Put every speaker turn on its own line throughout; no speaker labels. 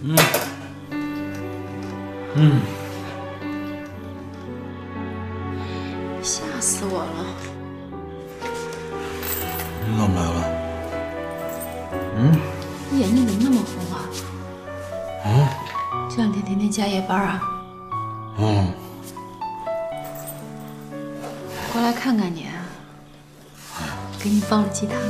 吓死我了！
你怎么来了？
你眼睛怎么那么红啊？这两天天天加夜班啊？过来看看你啊，给你煲了鸡汤。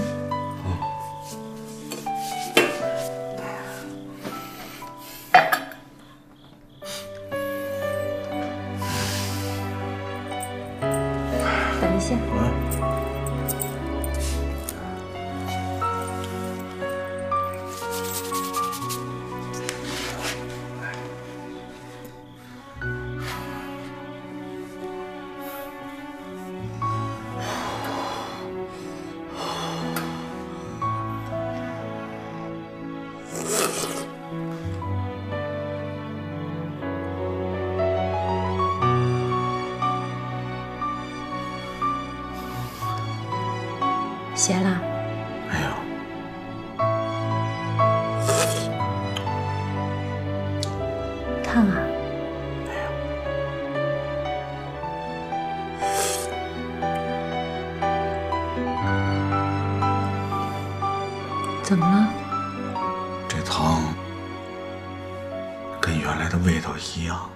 等一下。咸了？
没有。
烫啊？
没有。
怎么了？
这汤跟原来的味道一样。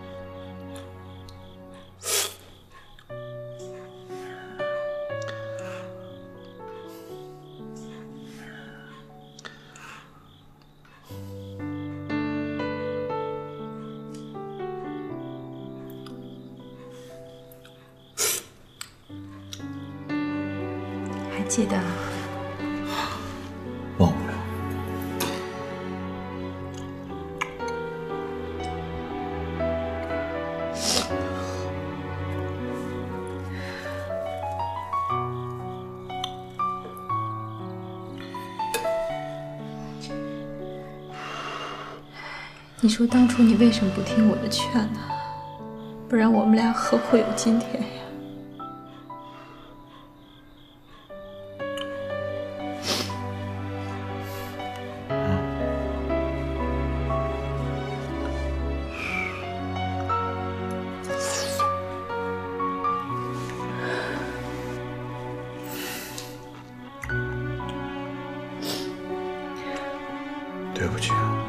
还记得？
忘不了。
你说当初你为什么不听我的劝呢？不然我们俩何会有今天呀？
对不起。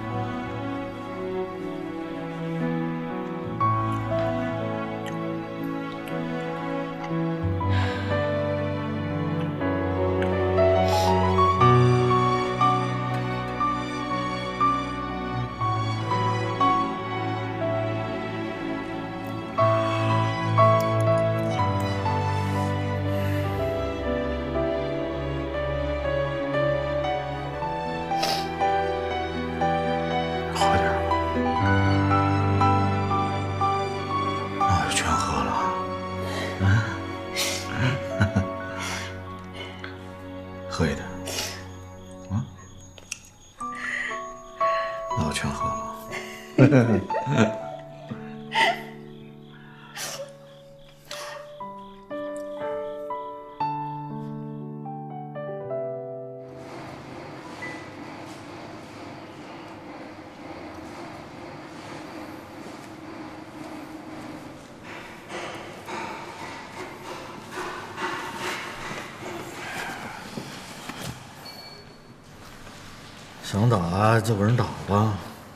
喝点吧，那我就全喝了。喝一点。那我全喝了。想打就给人打吧。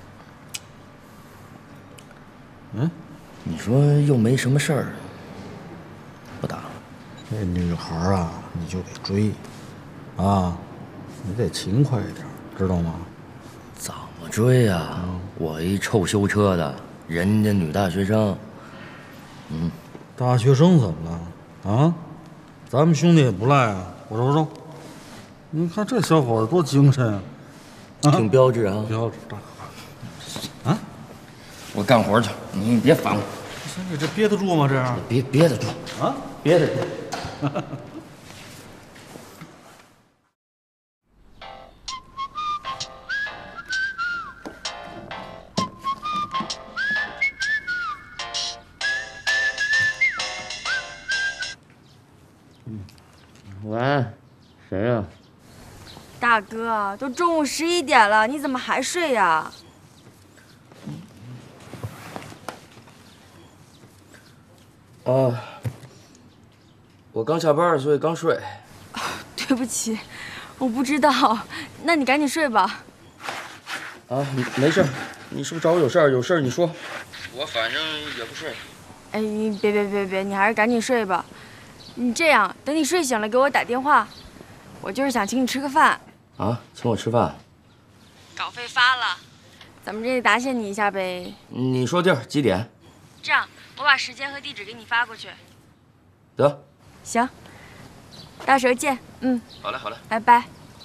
你说又没什么事儿，不打了。
这女孩啊，你就得追，啊，你得勤快一点，知道吗？
怎么追呀？我一臭修车的，人家女大学生。
大学生怎么了？啊，咱们兄弟也不赖啊。我瞅瞅，你看这小伙子多精神啊！
挺标致啊！
标致大啊！
我干活去，你别烦我。
你这憋得住吗？这样
憋得住
啊，
憋得住。喂，谁呀？
大哥，都中午11点了，你怎么还睡呀？
啊，我刚下班，所以刚睡。
对不起，我不知道。那你赶紧睡吧。
啊，没事。你是不是找我有事儿？有事儿你说。我反正也不睡。
哎，你别，你还是赶紧睡吧。你这样，等你睡醒了给我打电话。我就是想请你吃个饭。
啊，请我吃饭？
稿费发了，咱们这里答谢你一下呗。
你说地儿几点？
这样，我把时间和地址给你发过去。
得。
行，到时候见。嗯。
好嘞，好嘞，
拜拜。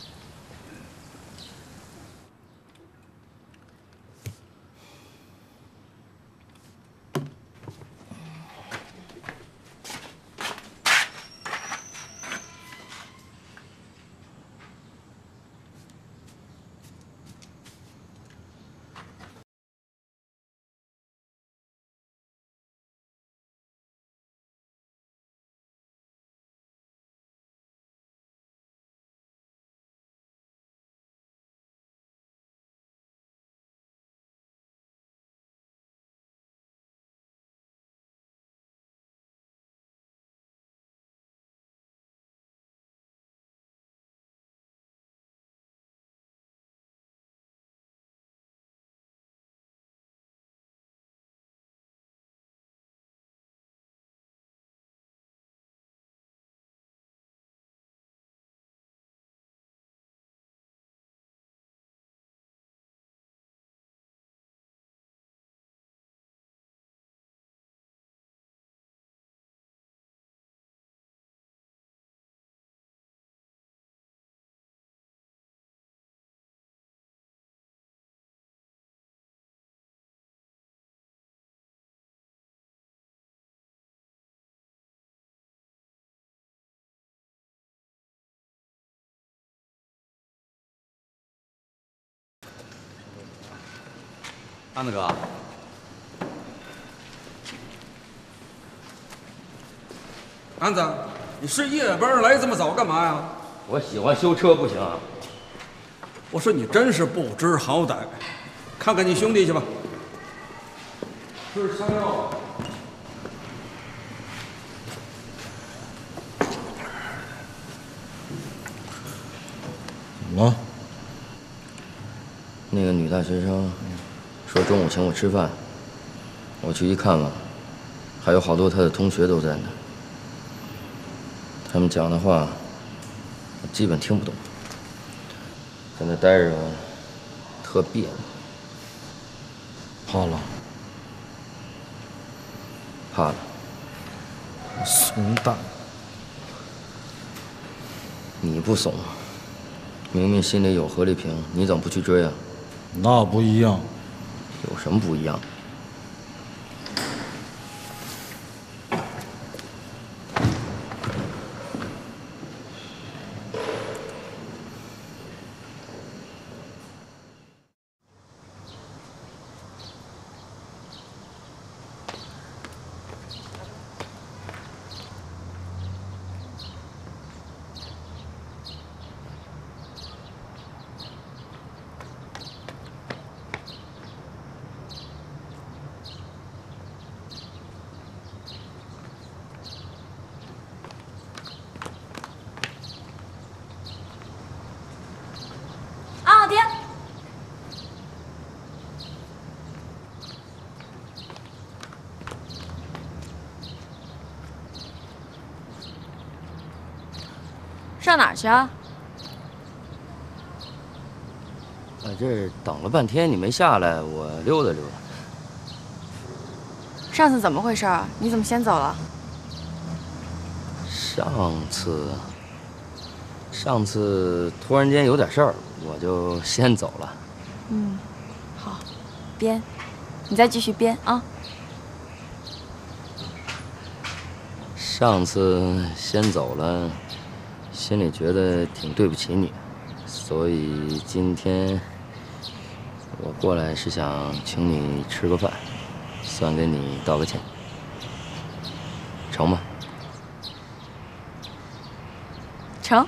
安子哥，安子，你是夜班来这么早干嘛呀？
我喜欢修车，不行啊？
我说你真是不知好歹，看看你兄弟去吧。吃香药。
怎么了？
那个女大学生说中午请我吃饭，我去一看了，还有好多她的同学都在那。他们讲的话，我基本听不懂，在那待着特别扭。
怕了？
怕了。
怂蛋！
你不怂，明明心里有何丽萍，你怎么不去追啊？
那不一样。
有什么不一样？
爹，上哪儿去啊？
这等了半天你没下来，我溜达溜达。
上次怎么回事？你怎么先走了？
上次突然间有点事儿，我就先走了。
嗯，好，编，你再继续编啊。
上次先走了，心里觉得挺对不起你，所以今天我过来是想请你吃个饭，算给你道个歉，成吗？
成。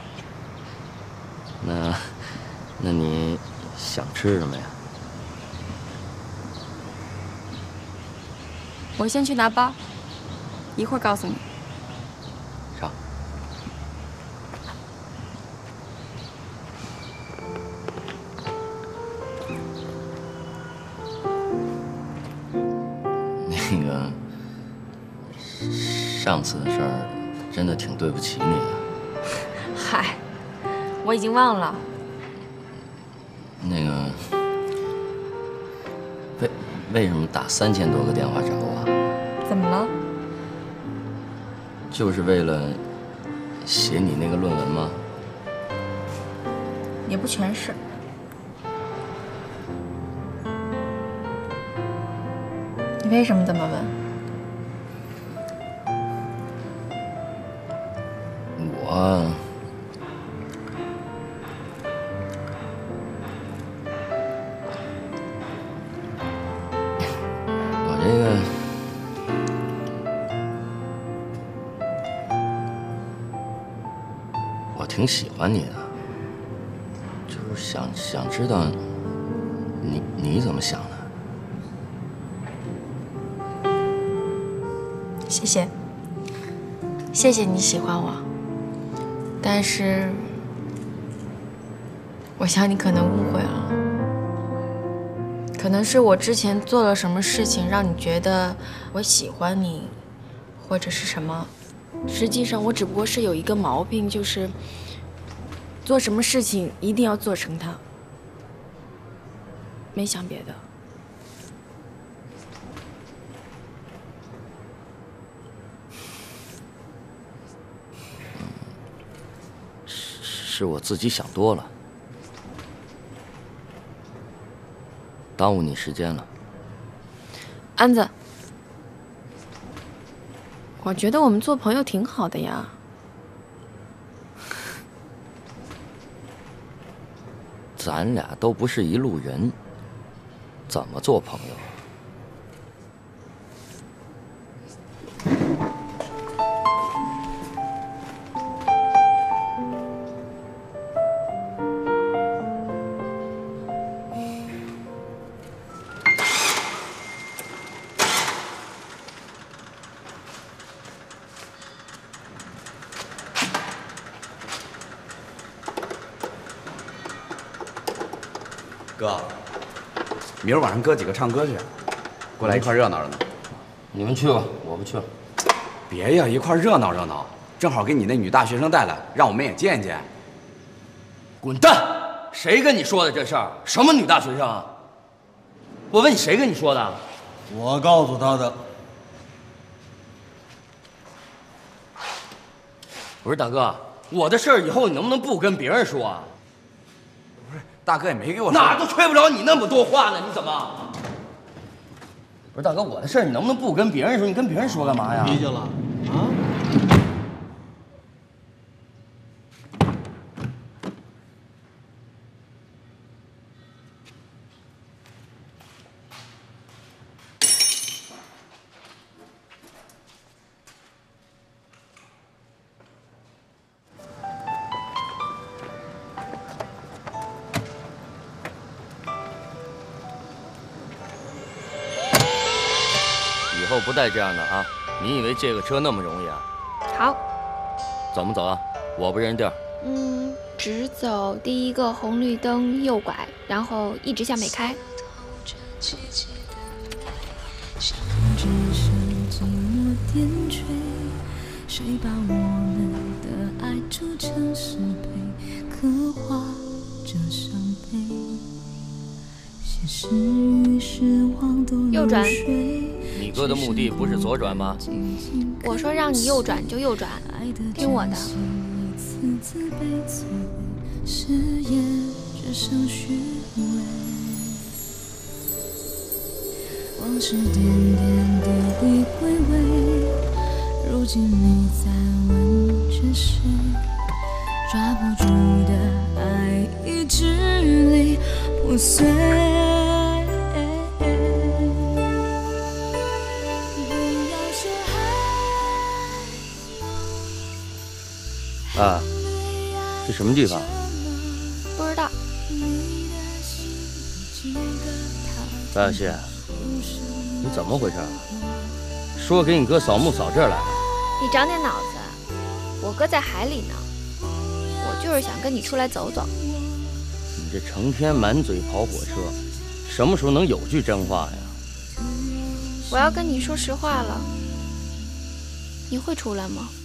那你想吃什么呀？
我先去拿包。 一会儿告诉你。
上。那个，上次的事儿，真的挺对不起你的。
嗨，我已经忘了。
那个，为什么打3000多个电话找我？
怎么了？
就是为了写你那个论文吗？
也不全是。你为什么这么问？
我这个我挺喜欢你的，就是想知道你怎么想的。
谢谢，谢谢你喜欢我，但是我想你可能误会了，可能是我之前做了什么事情让你觉得我喜欢你，或者是什么。实际上我只不过是有一个毛病，就是做什么事情一定要做成它，没想别的。
是我自己想多了，耽误你时间了。
安子，我觉得我们做朋友挺好的呀。
咱俩都不是一路人，怎么做朋友？
哥，明儿晚上哥几个唱歌去，过来一块热闹热闹。
你们去吧，我不去了。
别呀，一块热闹热闹，正好给你那女大学生带来，让我们也见见。
滚蛋！谁跟你说的这事儿？什么女大学生啊？我问你，谁跟你说的？
我告诉他的。
不是大哥，我的事儿以后你能不能不跟别人说啊？
大哥也没给我说。
哪都吹不了你那么多话呢？你怎么？不是大哥，我的事儿你能不能不跟别人说？你跟别人说干嘛呀？
脾气了啊？
以后不带这样的啊！你以为借个车那么容易啊？
好，
怎么走啊？我不认地儿。
直走第一个红绿灯右拐，然后一直向北开。谁把我们的爱筑成石碑，刻画着伤悲。右转。
你哥的墓地不是左转吗？
我说让你右转就右转，听我的。往事点点滴滴回味，如今你在问着谁？抓不住的爱已支离破碎。
啊，这什么地方？
不知道。
白小溪，你怎么回事？ 说给你哥扫墓扫这儿来了。
你长点脑子，我哥在海里呢。我就是想跟你出来走走。
你这成天满嘴跑火车，什么时候能有句真话呀？
我要跟你说实话了，你会出来吗？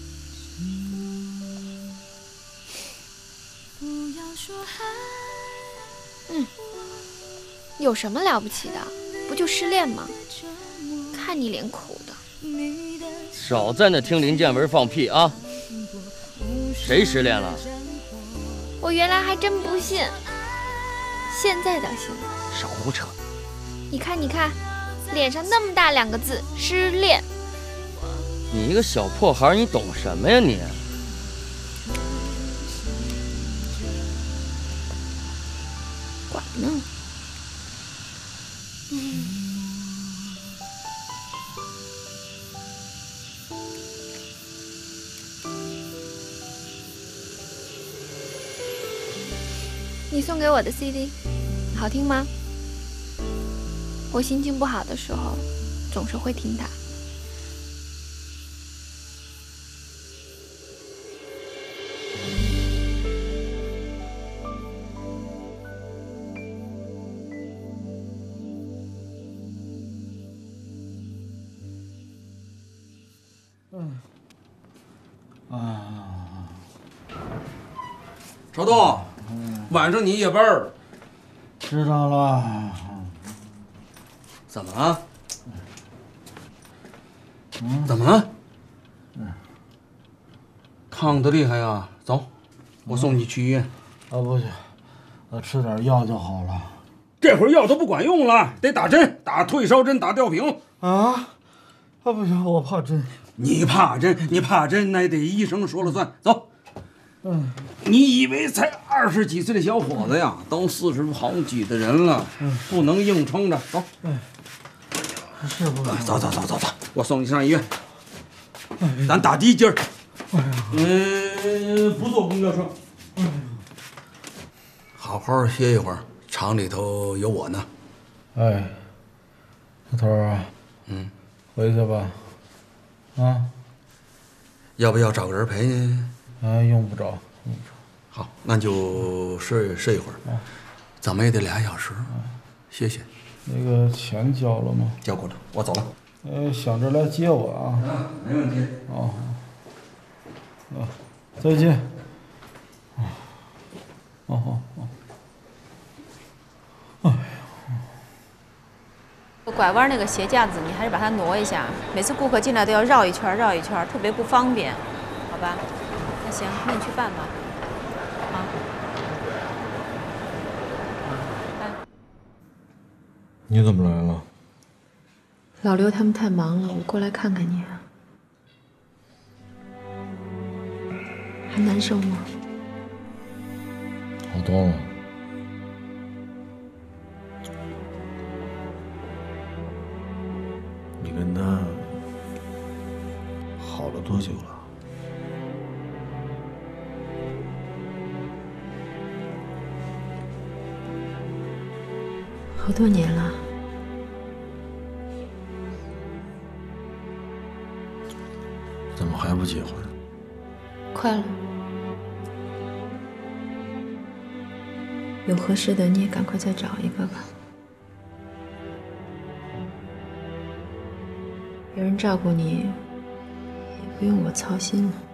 有什么了不起的？不就失恋吗？看你脸苦的。
少在那听林建文放屁啊！谁失恋了？
我原来还真不信，现在倒信了。
少胡扯！
你看，你看，脸上那么大2个字“失恋”。
你一个小破孩，你懂什么呀你？
管呢。你送给我的 CD 好听吗？我心情不好的时候总是会听它。
朝东，晚上你夜班儿。
知道了。
怎么了？怎么了？烫得厉害呀！走，我送你去医院。
不行，吃点药就好了。
这会儿药都不管用了，得打针，打退烧针，打吊瓶。
不行，我怕针。
你怕针？你怕针，那也得医生说了算。走。你以为才20几岁的小伙子呀，都40好几的人了，不能硬撑着。走。
是不是？
走，我送你上医院。咱打第1针。不坐公交车。好好歇一会儿，厂里头有我呢。
哎，老头啊，回去吧。
要不要找个人陪你？
用不着。
好，那就睡一会儿，怎么也得2小时。谢谢。
那个钱交了吗？
交过了，我走了。
想着来接我啊。
没问题。
再见。
拐弯那个鞋架子，你还是把它挪一下。每次顾客进来都要绕一圈，特别不方便，好吧？那行，那你去办吧。
你怎么来了？
老刘他们太忙了，我过来看看你啊。还难受吗？
好多了。你跟他好了多久了？
好多年了。
怎么还不结婚？
快了。有合适的你也赶快再找一个吧。有人照顾你，也不用我操心了。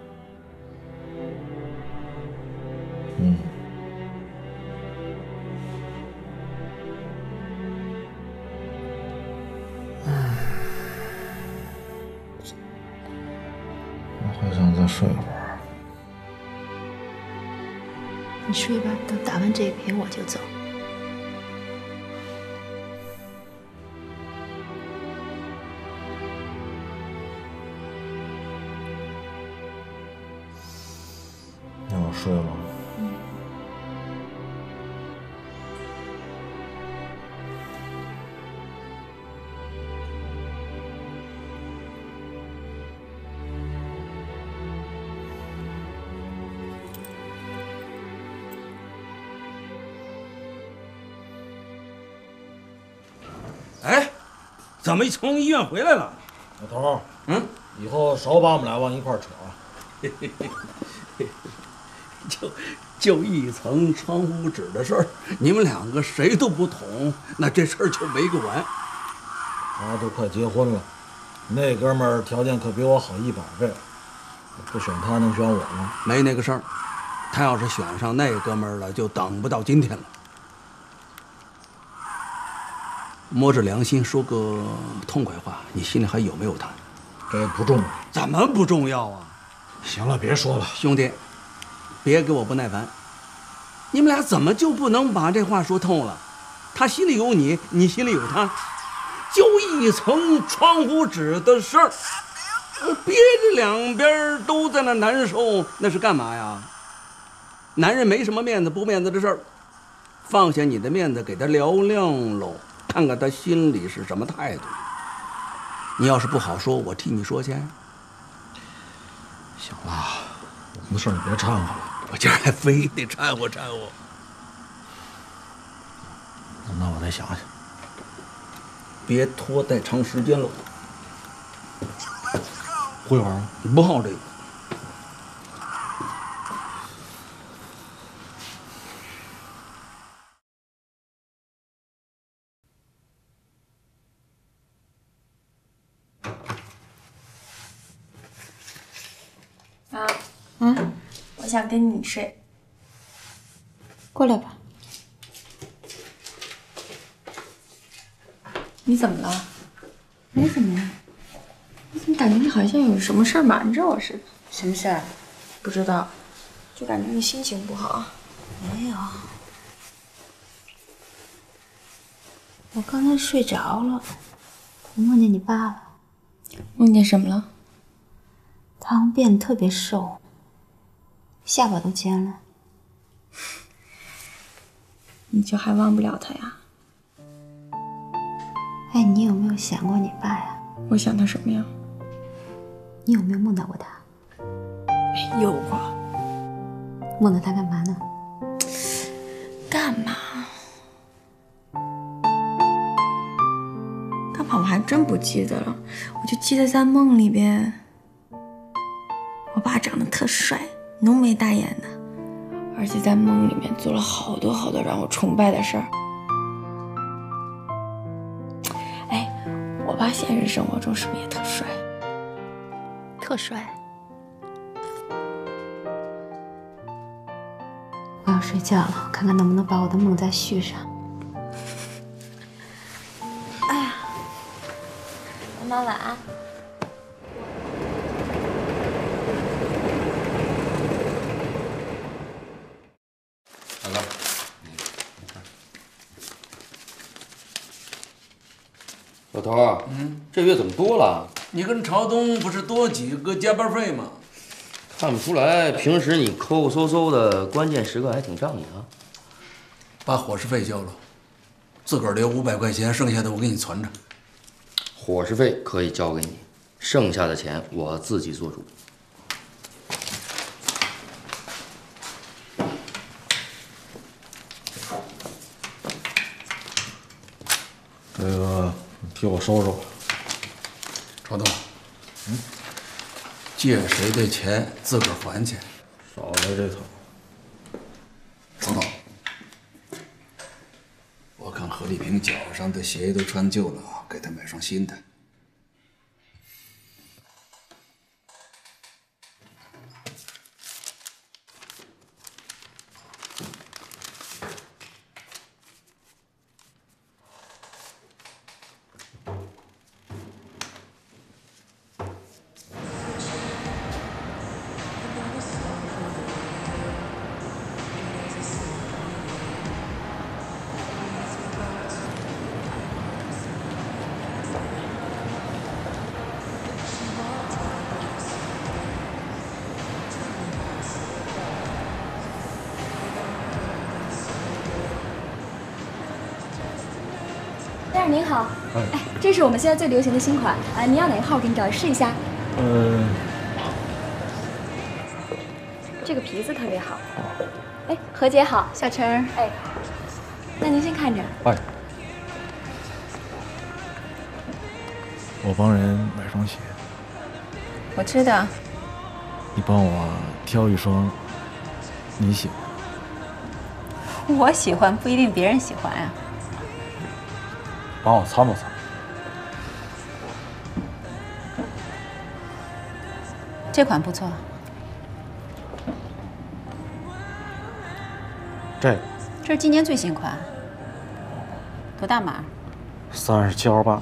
我还想再睡会儿。
你睡吧，等打完这瓶我就走。
那我睡了。
哎，怎么从医院回来了？
老头，以后少把我们俩往一块扯啊。
就一层窗户纸的事儿，你们两个谁都不捅，那这事儿就没个完。
他都快结婚了，那哥们儿条件可比我好100倍，不选他能选我吗？
没那个事儿，他要是选上那哥们儿了，就等不到今天了。摸着良心说个痛快话，你心里还有没有他？
这不重要。
怎么不重要啊？
行了，别说了，
兄弟，别给我不耐烦。你们俩怎么就不能把这话说透了？他心里有你，你心里有他，就一层窗户纸的事儿，别着两边都在那难受，那是干嘛呀？男人没什么面子不面子的事儿，放下你的面子给他聊亮喽，看看他心里是什么态度。你要是不好说，我替你说去。
行了，我们的事儿你别掺和了。
我今儿还非得掺和掺和。
那我再想想。
别拖太长时间了。
会玩吗？
你不好这个。
我想跟你睡。
过来吧。
你怎么了？
没怎么样。
我怎么感觉你好像有什么事儿瞒着我似的？
什么事儿？
不知道，就感觉你心情不好。
没有。我刚才睡着了，我梦见你爸了。
梦见什么了？
他好像变得特别瘦，下巴都尖了。
你就还忘不了他呀？
哎，你有没有想过你爸呀？
我想他什么呀？
你有没有梦到过他？
有过。
梦到他干嘛呢？
干嘛？干嘛？我还真不记得了。我就记得在梦里边，我爸长得特帅，浓眉大眼的，而且在梦里面做了好多好多让我崇拜的事儿。哎，我爸现实生活中是不是也特帅？
特帅。我要睡觉了，看看能不能把我的梦再续上。
哎呀，妈妈晚安。
大哥，老头儿，这月怎么多了？
你跟朝东不是多几个加班费吗？
看不出来，平时你抠抠搜搜的，关键时刻还挺仗义啊。
把伙食费交了，自个儿留500块钱，剩下的我给你存着。
伙食费可以交给你，剩下的钱我自己做主。
这个替我收收。
朝东，借谁的钱自个儿还去，
少来这套。
曹导，我看何丽萍脚上的鞋都穿旧了，给她买双新的。
先生您好，哎，这是我们现在最流行的新款，您要哪个号？我给你找试一下。这个皮子特别好。哎，何姐好，小陈儿，哎，那您先看着。
哎。
我帮人买双鞋，
我知道。
你帮我挑一双你喜欢。
我喜欢不一定别人喜欢呀。
帮我参谋参谋。
这款不错。
这个。
这是今年最新款。多大码
？37号半的。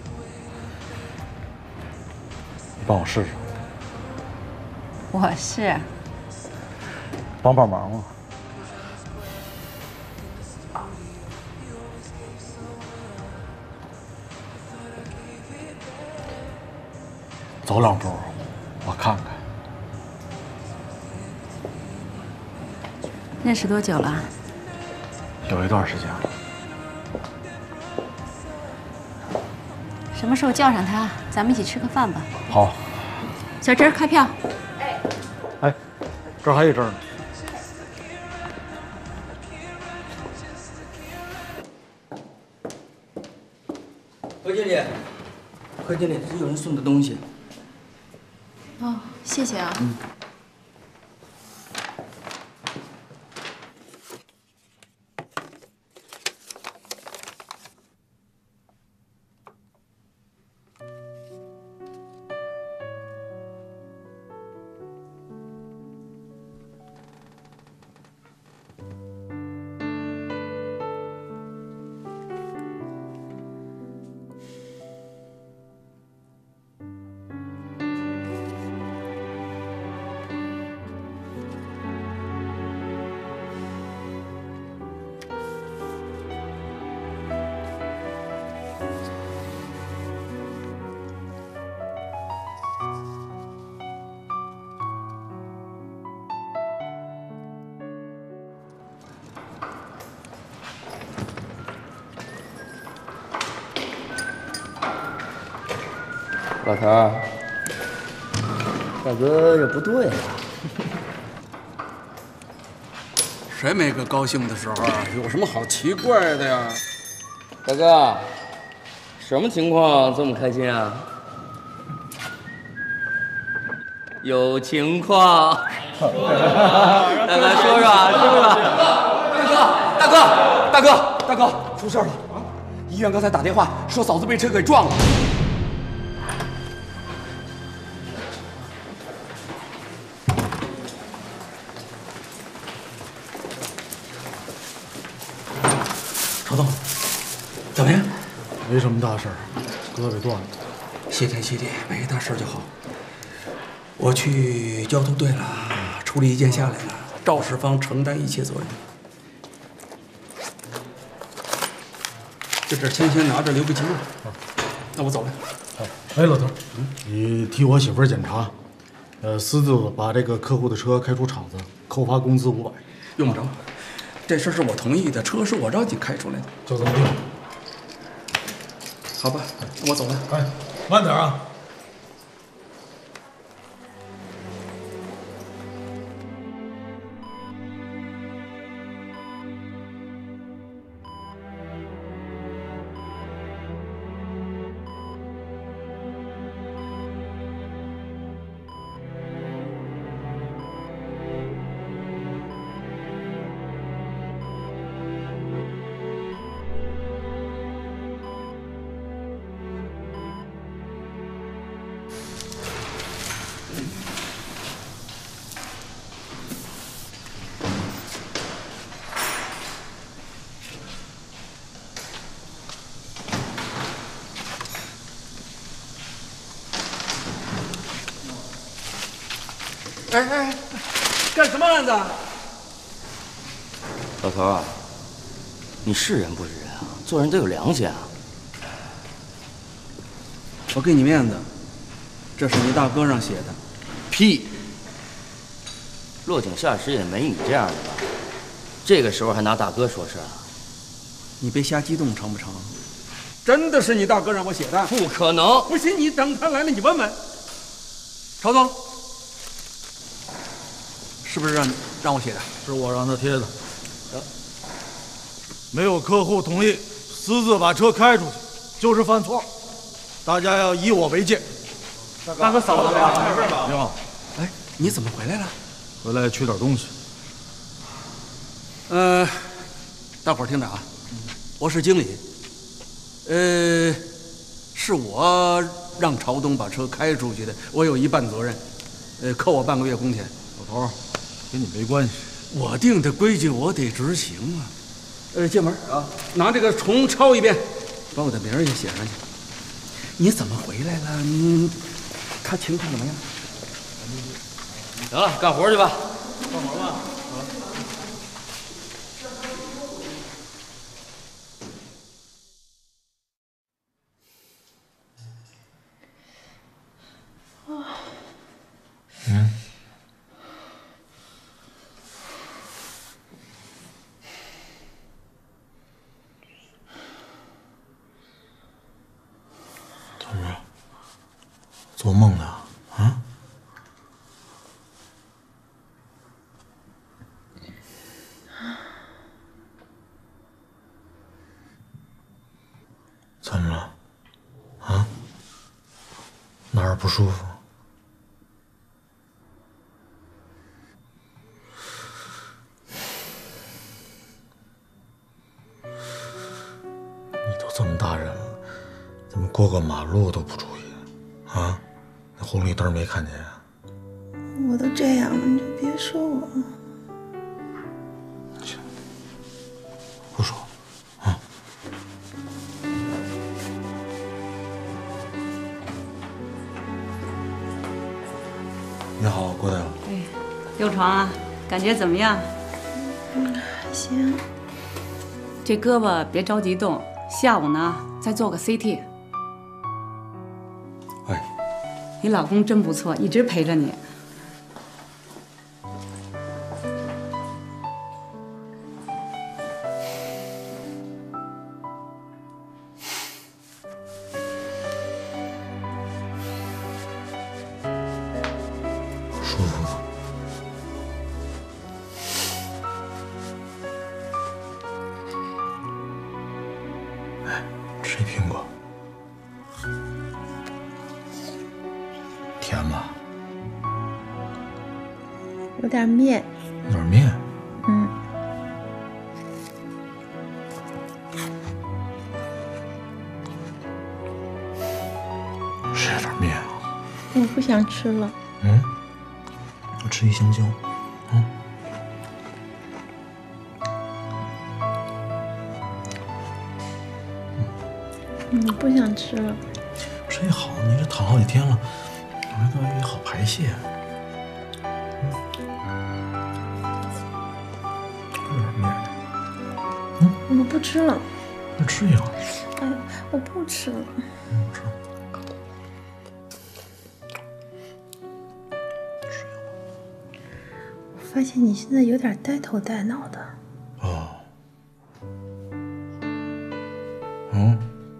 你帮我试试。
我是。
帮忙吗？走2步，我看看。
认识多久了？
有一段时间了。
什么时候叫上他，咱们一起吃个饭吧。
好。
小陈，开票。
哎，这儿还有一阵呢。
何经理，何经理，这有人送的东西。
哦，谢谢啊。
老头儿，大哥这不对啊！
谁没个高兴的时候啊？有什么好奇怪的呀？
大哥，什么情况这么开心啊？有情况。大哥，说说啊，说说。
大哥，出事了！医院刚才打电话说嫂子被车给撞了。
曹总，怎么样？
没什么大事儿，胳膊断了。
谢天谢地，没大事就好。我去交通队了，处理一件下来了，肇事方承担一切责任。这签先拿着，留个记录。那我走了。
哎，老头，你替我媳妇儿检查，私自把这个客户的车开出厂子，扣罚工资500。
用不着，这事是我同意的，车是我让你开出来的。
就这么定。
好吧，那我走了。
哎，慢点啊。
哎，干什么案子？
老头啊，你是人不是人啊？做人得有良心啊！
我给你面子，这是你大哥上写的。
屁！落井下石也没你这样的吧？这个时候还拿大哥说事啊？
你别瞎激动，成不成？真的是你大哥让我写的？
不可能！
不信你等他来了，你问问。曹总。是不是让我写的？
是我让他贴的。没有客户同意，私自把车开出去，就是犯错。 大家要以我为戒。
大哥嫂子
你好，
哎，你怎么回来了？
回来取点东西。
大伙儿听着啊，我是经理。是我让朝东把车开出去的，我有一半责任。扣我半个月工钱。
老头儿，跟你没关系。
我定的规矩，我得执行啊。进门啊，拿这个重抄一遍，把我的名儿也写上去。你怎么回来了？他情况怎么样？
行了，干活去吧。
干活吧。
做梦呢啊？怎么了？啊？哪儿不舒服？你都这么大人了，怎么过个马路都不注意啊？那红绿灯没看见啊？
我都这样了，你就别说我了。
行，不说啊。你好，郭大夫。
哎，溜床啊，感觉怎么样？
行。
这胳膊别着急动，下午呢再做个 CT。
哎，
你老公真不错，一直陪着你。
舒服吗？哎，吃一苹果。甜吧？
有点面。
有点面。
嗯。
吃点面啊。
我不想吃了。
嗯。我吃一香蕉。嗯。
我不想吃了。
这好，你这躺好几天了，还也好排泄。吃点面。
我不吃了。
那吃一口。
哎，我不吃了。
不吃。
我发现你现在有点呆头呆脑的。
哦。嗯。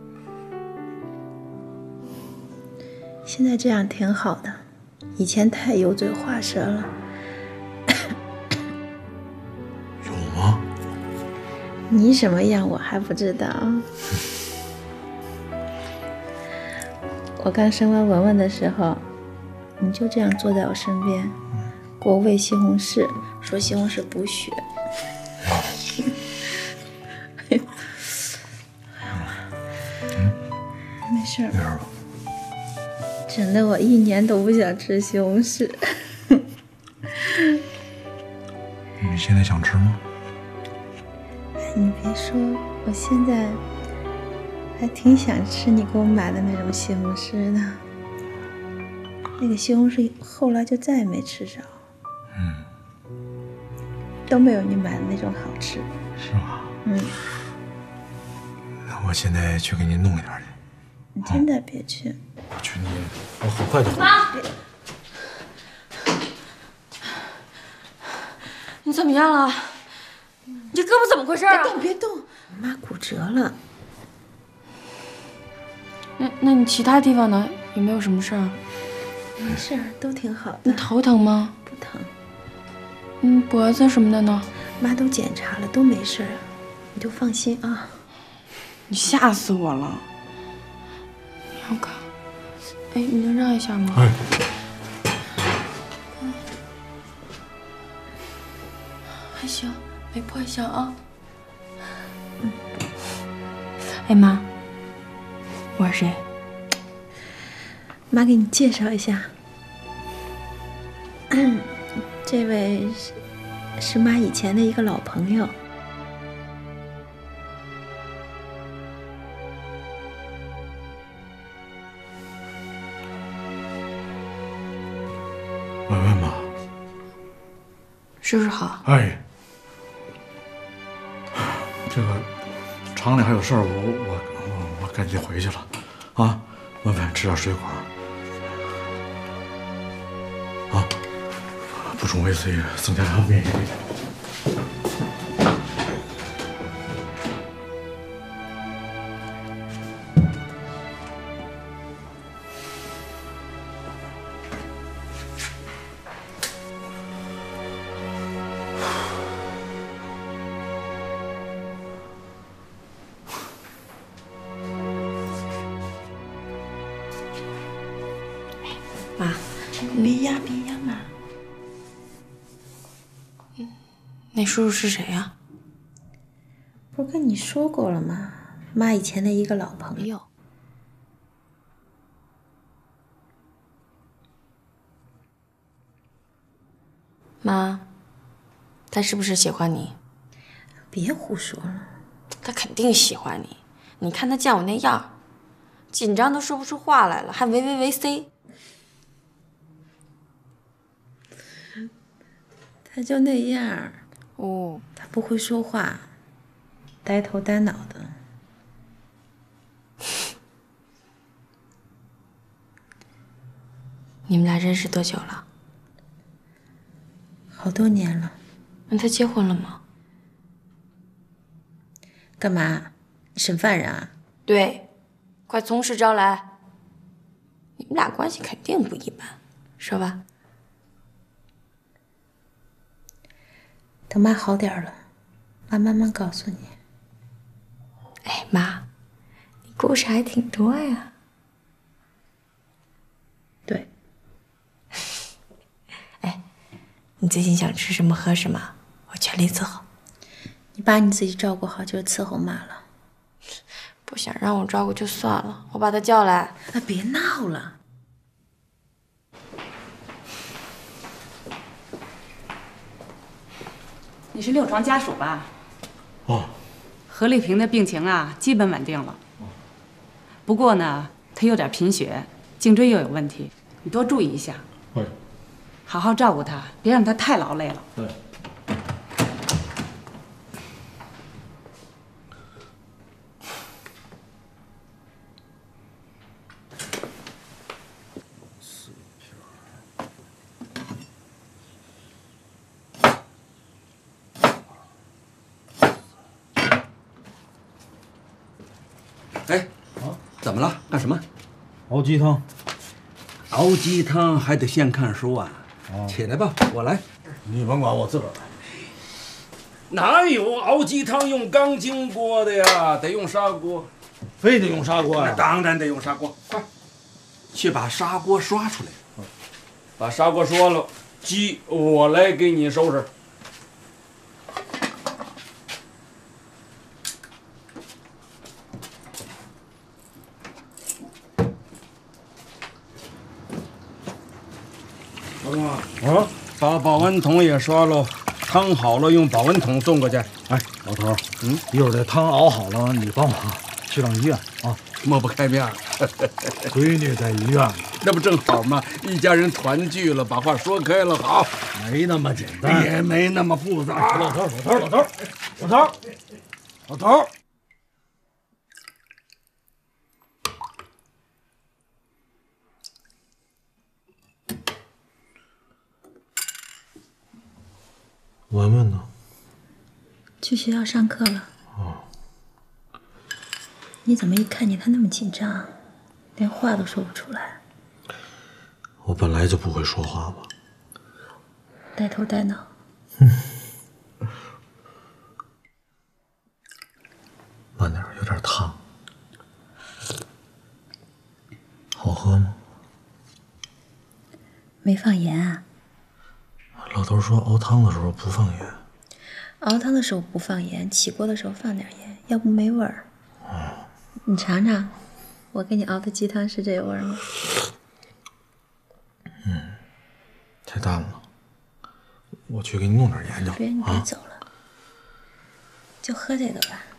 现在这样挺好的，以前太油嘴滑舌了。
有吗？
你什么样我还不知道。我刚生完文文的时候，你就这样坐在我身边，给我喂西红柿，说西红柿补血。没事儿。
没事吧？
整得我一年都不想吃西红柿。
你现在想吃吗？
你别说，我现在还挺想吃你给我买的那种西红柿的。那个西红柿后来就再也没吃着。都没有你买的那种好吃。
是吗？那我现在去给你弄一点去。
你真的别去。
我去你，我很快就回来。
妈，你怎么样了？你这胳膊怎么回事啊？
别动，别动，妈骨折了。
那你其他地方呢？有没有什么事儿？
没事儿，都挺好的。
你头疼吗？
不疼。
脖子什么的呢？
妈都检查了，都没事儿，你就放心啊。
你吓死我了！你要看。 哎，你能让一下吗？
哎，
还行，没破相啊。哎妈，我是谁？
妈给你介绍一下，这位是妈以前的一个老朋友。
文文妈，
叔叔好。
哎，这个厂里还有事儿，我赶紧回去了，啊，文文吃点水果，啊，补充维 C，增加免疫力。
妈，
别压，别压嘛。
那叔叔是谁呀？
不是跟你说过了吗？妈以前的一个老朋友。
妈，他是不是喜欢你？
别胡说了。
他肯定喜欢你。你看他见我那样，紧张都说不出话来了，还喂 C。
他就那样。
哦，
他不会说话，呆头呆脑的。
你们俩认识多久了？
好多年了。
那他结婚了吗？
干嘛？审犯人啊？
对，快从实招来。你们俩关系肯定不一般，说吧。
等妈好点了，妈慢慢告诉你。
哎，妈，你故事还挺多呀。
对。
哎，你最近想吃什么喝什么，我全力伺候。
你把你自己照顾好就是伺候妈了。
不想让我照顾就算了，我把他叫来。
啊，别闹了。
你是六床家属吧？
哦。
何丽萍的病情啊，基本稳定了。不过呢，她有点贫血，颈椎又有问题，你多注意一下。
会。
好好照顾她，别让她太劳累了。
对。
哎，怎么了？干什么？
熬鸡汤。
熬鸡汤还得先看书啊！起来吧，我来。
你甭管，我自个儿来。
哪有熬鸡汤用钢筋锅的呀？得用砂锅。
非得用砂锅呀？
那当然得用砂锅。快，去把砂锅刷出来。把砂锅刷了，鸡我来给你收拾。啊，把保温桶也刷了，汤好了用保温桶送过去。
哎，老头儿，一会儿这汤熬好了，你帮我去趟医院啊。
抹不开面。
闺女在医院，
那不正好吗？一家人团聚了，把话说开了，好。
没那么简单，
也没那么复杂。
老头儿。文文呢？
去学校上课了。
哦。
你怎么一看见他那么紧张，连话都说不出来？
我本来就不会说话吧。
呆头呆脑。
慢点，有点烫。好喝吗？
没放盐啊？
老头说熬汤的时候不放盐。
熬汤的时候不放盐，起锅的时候放点盐，要不没味儿。你尝尝，我给你熬的鸡汤是这味儿吗？
太淡了，我去给你弄点盐去。
别，你别走了，就喝这个吧。